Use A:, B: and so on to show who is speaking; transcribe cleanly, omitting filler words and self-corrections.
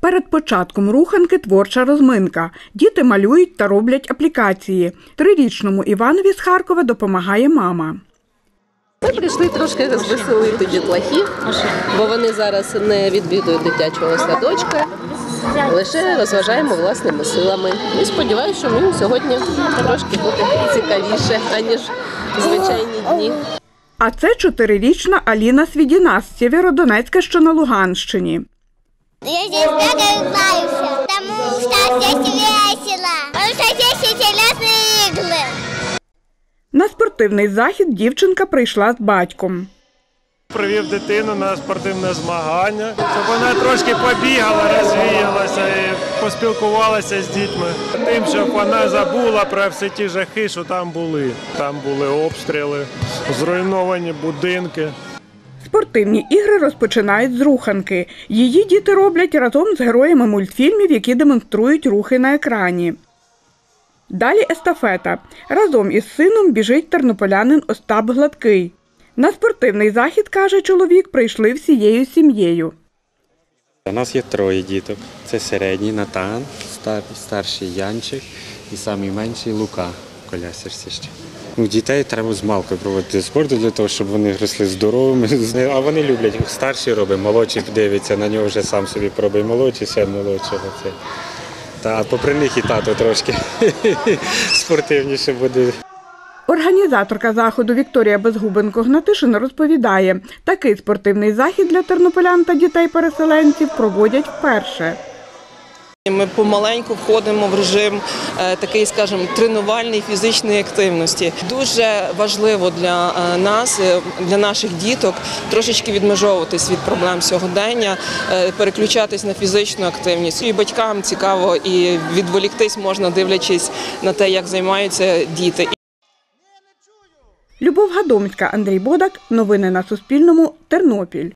A: Перед початком руханки творча розминка. Діти малюють та роблять аплікації. 3-річному Іванові з Харкова допомагає мама.
B: Ми прийшли трошки розвеселити дітлахів, бо вони зараз не відвідують дитячого садочка, лише розважаємо власними силами. І сподіваюся, що їм сьогодні трошки буде цікавіше, аніж звичайні дні.
A: А це 4-річна Аліна Свідіна з Сєвєродонецька, що на Луганщині.
C: Я здесь бегаю, плаваюся, тому що здесь весело, тому що здесь інтересні ігри.
A: На спортивний захід дівчинка прийшла з батьком.
D: Привів дитину на спортивне змагання, щоб вона трошки побігала, розвіялася і поспілкувалася з дітьми. Тим, щоб вона забула про всі ті жахи, що там були. Там були обстріли, зруйновані будинки.
A: Спортивні ігри розпочинають з руханки. Її діти роблять разом з героями мультфільмів, які демонструють рухи на екрані. Далі естафета. Разом із сином біжить тернополянин Остап Гладкий. На спортивний захід, каже чоловік, прийшли всією сім'єю.
E: У нас є 3 діток. Це середній Натан, старший Янчик і найменший Лука в колясочці ще. Дітей треба з малку проводити спорту для того, щоб вони росли здоровими. А вони люблять. Старший робить, молодший дивиться, на нього вже сам собі пробує молодший, ще молодшого. А попри них і тато трошки спортивніше буде.
A: Організаторка заходу Вікторія Безгубенко-Гнатишин розповідає, такий спортивний захід для тернополян та дітей-переселенців проводять вперше.
F: Ми помаленьку входимо в режим такий, скажімо, тренувальної фізичної активності. Дуже важливо для нас, для наших діток, трошечки відмежовуватись від проблем сьогодення, переключатись на фізичну активність. І батькам цікаво і відволіктись можна, дивлячись на те, як займаються діти.
A: Любов Гадомська, Андрій Бодак. Новини на Суспільному. Тернопіль.